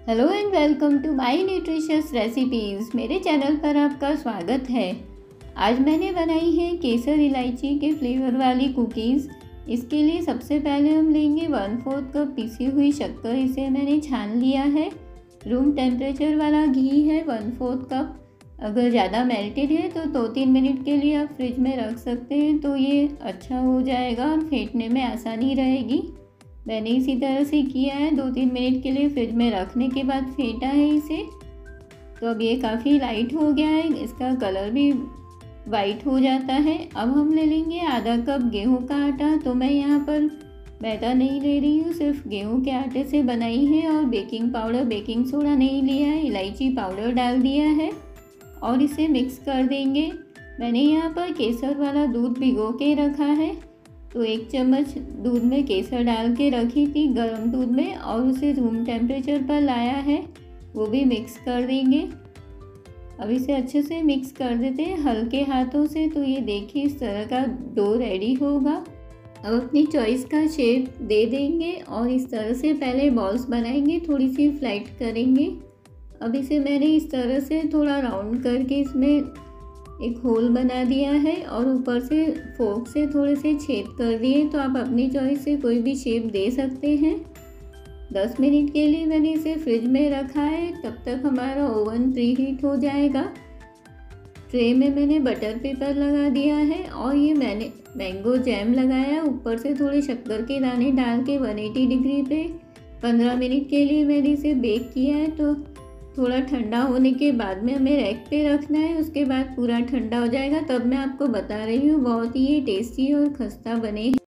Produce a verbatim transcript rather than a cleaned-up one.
Hello and welcome to my nutritious recipes. मेरे channel पर आपका स्वागत है। आज मैंने बनाई है केसर इलायची के फ्लेवर वाली कुकीज़। इसके लिए सबसे पहले हम लेंगे वन फोर्थ कप पिसी हुई शक्कर। इसे मैंने छान लिया है। रूम टेम्परेचर वाला घी है वन फोर्थ कप। अगर ज़्यादा मेल्टेड है तो दो तीन मिनट के लिए आप फ्रिज में रख सकते हैं, तो ये अच्छा हो जाएगा और फेंटने में आसानी रहेगी। मैंने इसी तरह से किया है, दो तीन मिनट के लिए फ्रिज में रखने के बाद फेंटा है इसे। तो अब ये काफ़ी लाइट हो गया है, इसका कलर भी वाइट हो जाता है। अब हम ले लेंगे आधा कप गेहूं का आटा। तो मैं यहाँ पर मैदा नहीं ले रही हूँ, सिर्फ गेहूं के आटे से बनाई है। और बेकिंग पाउडर, बेकिंग सोडा नहीं लिया है, इलायची पाउडर डाल दिया है और इसे मिक्स कर देंगे। मैंने यहाँ पर केसर वाला दूध भिगो के रखा है, तो एक चम्मच दूध में केसर डाल के रखी थी गर्म दूध में, और उसे रूम टेम्परेचर पर लाया है, वो भी मिक्स कर देंगे। अब इसे अच्छे से मिक्स कर देते हैं हल्के हाथों से। तो ये देखिए इस तरह का डो रेडी होगा। अब अपनी चॉइस का शेप दे देंगे और इस तरह से पहले बॉल्स बनाएंगे, थोड़ी सी फ्लाइट करेंगे। अब इसे मैंने इस तरह से थोड़ा राउंड करके इसमें एक होल बना दिया है और ऊपर से फोर्क से थोड़े से छेद कर दिए। तो आप अपनी चॉइस से कोई भी शेप दे सकते हैं। दस मिनट के लिए मैंने इसे फ्रिज में रखा है, तब तक हमारा ओवन प्री हीट हो जाएगा। ट्रे में मैंने बटर पेपर लगा दिया है और ये मैंने मैंगो जैम लगाया। ऊपर से थोड़े शक्कर के दाने डाल के एक सौ अस्सी डिग्री पे पंद्रह मिनट के लिए मैंने इसे बेक किया है। तो थोड़ा ठंडा होने के बाद में हमें रैक पे रखना है, उसके बाद पूरा ठंडा हो जाएगा, तब मैं आपको बता रही हूँ। बहुत ही ये टेस्टी और खस्ता बने हैं।